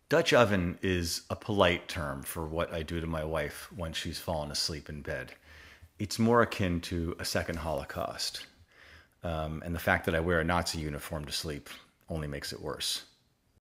Dutch oven is a polite term for what I do to my wife when she's fallen asleep in bed. It's more akin to a second Holocaust. And the fact that I wear a Nazi uniform to sleep only makes it worse.